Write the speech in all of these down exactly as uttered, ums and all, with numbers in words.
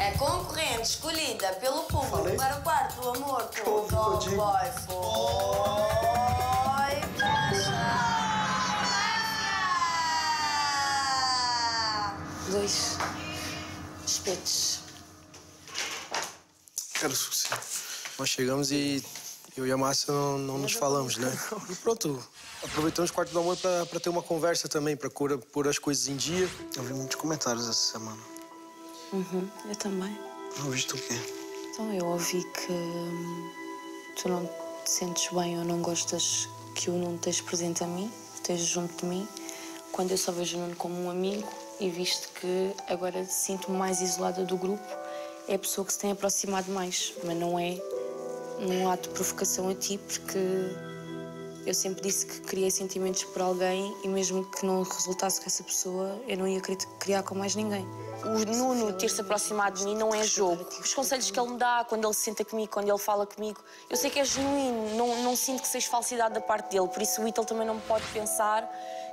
A concorrente escolhida pelo público Falei? para o quarto do amor com o Dog Boy foi... Dois espetos. Quero sucesso. Nós chegamos e eu e a Márcia não, não nos falamos, né? E pronto, aproveitamos o quarto do amor pra, pra ter uma conversa também, pra pôr as coisas em dia. Eu vi muitos comentários essa semana. Uhum, eu também. Não viste o quê? Então, eu ouvi que hum, tu não te sentes bem ou não gostas que o Nuno esteja presente a mim, esteja junto de mim, quando eu só vejo o Nuno como um amigo e visto que agora sinto-me mais isolada do grupo, é a pessoa que se tem aproximado mais, mas não é um ato de provocação a ti, porque eu sempre disse que criei sentimentos por alguém e mesmo que não resultasse com essa pessoa, eu não ia querer criar com mais ninguém. O Nuno ter-se aproximado de mim não é jogo. Os conselhos que ele me dá, quando ele se senta comigo, quando ele fala comigo, eu sei que é genuíno, não, não sinto que seja falsidade da parte dele, por isso o Ítalo também não pode pensar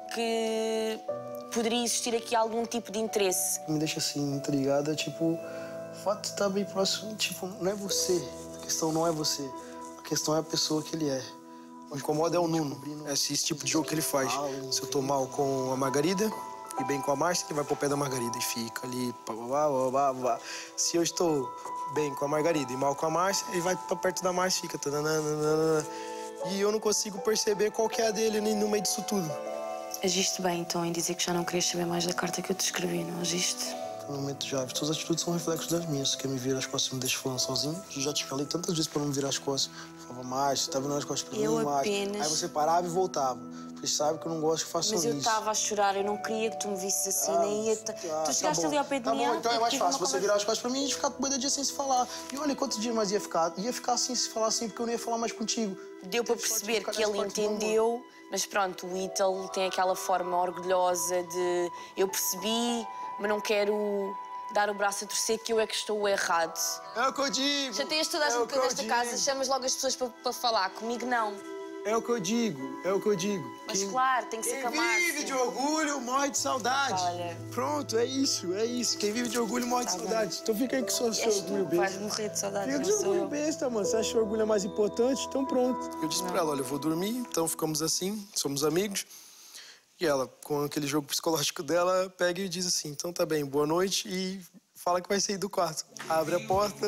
que poderia existir aqui algum tipo de interesse. Me deixa assim intrigada, tipo, o fato de estar bem próximo, tipo, não é você. A questão não é você, a questão é a pessoa que ele é. O que incomoda é o Nuno, é esse tipo de jogo que ele faz. Se eu tô mal com a Margarida e bem com a Márcia, ele vai pro pé da Margarida e fica ali, pá, pá, pá, pá. Se eu estou bem com a Margarida e mal com a Márcia, ele vai pra perto da Márcia e fica... Tananana. E eu não consigo perceber qual que é a dele no meio disso tudo. Agiste bem, então, em dizer que já não querias saber mais da carta que eu te escrevi, não agiste? No momento já, as tuas atitudes são reflexos das minhas. Se quer me virar as costas e me deixa falando sozinho, eu já te falei tantas vezes para não me virar as costas. Eu falava, Márcia, tá virando as costas pra eu mim, Márcia. Apenas... Aí você parava e voltava. Porque sabe que eu não gosto que façam isso. Mas eu estava a chorar, eu não queria que tu me visses assim, ah, nem ia... Ah, tu chegaste tá ali ao pé de tá mim... Tá bom, então é mais fácil você virar as costas pra mim e a gente ficar doida dia sem se falar. E olha quantos dias mais ia ficar. Ia ficar assim, se falar assim, porque eu não ia falar mais contigo. Deu para perceber que ele entendeu, mas pronto, o Ítalo tem aquela forma orgulhosa de... Eu percebi, mas não quero... dar o braço a torcer que eu é que estou errado. É o que eu digo. Chateias toda a gente é desta casa, chamas logo as pessoas para, para falar. Comigo, não. É o que eu digo, é o que eu digo. Mas Quem, claro, tem que ser camado. Quem vive de orgulho morre de saudade. Olha. Pronto, é isso, é isso. Quem vive de orgulho morre tá de saudade. Bem. Então fica aí com o seu orgulho besta. Vais morrer de saudade, Fica não de sou orgulho eu. besta, mano. Você acha que o orgulho é mais importante? Então pronto. Eu disse não. pra ela, olha, eu vou dormir, então ficamos assim, somos amigos. E ela, com aquele jogo psicológico dela, pega e diz assim, então tá bem, boa noite e... fala que vai sair do quarto. Abre a porta.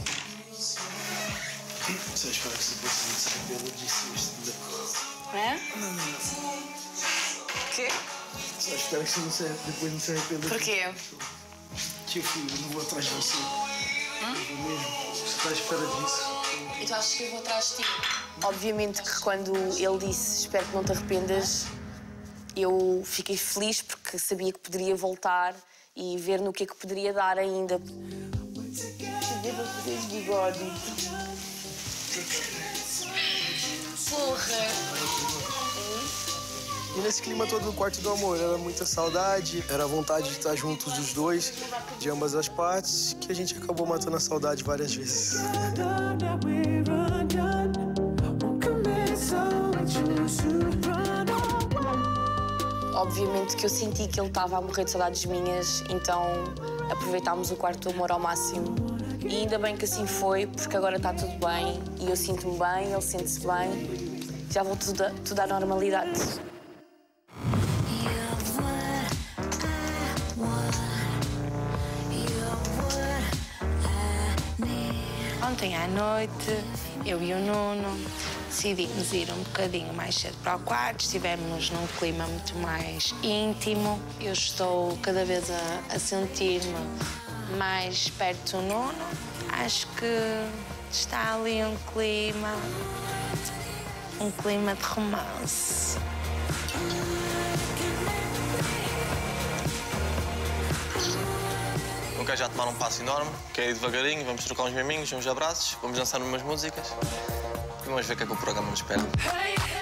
Você acha que você precisa se arrepender disso? É? Não, não, não. O quê? Só espero que você não se, depois não se arrependa. Por quê? Tipo, eu não vou atrás de você. Hum? Eu vou mesmo. Você tá à espera disso. E tu achas que eu vou atrás de ti? Obviamente que quando ele disse espero que não te arrependas, eu fiquei feliz porque sabia que poderia voltar e ver no que é que poderia dar ainda. Devo fazer de bigode. Porra! E nesse clima todo do quarto do amor, era muita saudade, era a vontade de estar juntos dos dois, de ambas as partes, que a gente acabou matando a saudade várias vezes. Obviamente que eu senti que ele estava a morrer de saudades minhas, então aproveitámos o quarto do amor ao máximo. E ainda bem que assim foi, porque agora está tudo bem e eu sinto-me bem, ele sente-se bem. Já voltou tudo, tudo à normalidade. Ontem à noite, eu e o Nuno decidimos ir um bocadinho mais cedo para o quarto, estivemos num clima muito mais íntimo. Eu estou cada vez a, a sentir-me mais perto do Nuno. Acho que está ali um clima, um clima de romance. Não quero já tomar um passo enorme, quero ir devagarinho, vamos trocar uns miminhos, uns abraços, vamos dançar umas músicas e vamos ver o que é que o programa nos espera.